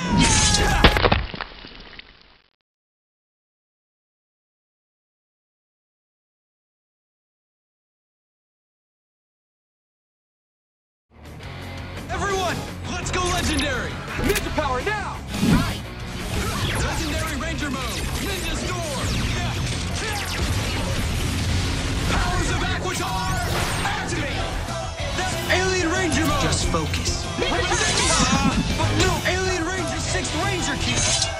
Everyone, let's go legendary! Ninja power now! Right! Legendary Ranger mode! Ninja Storm! Powers of Aquitar! Activate! That's Alien Ranger mode! Just focus. But no, Alien Ranger 6th Ranger Key!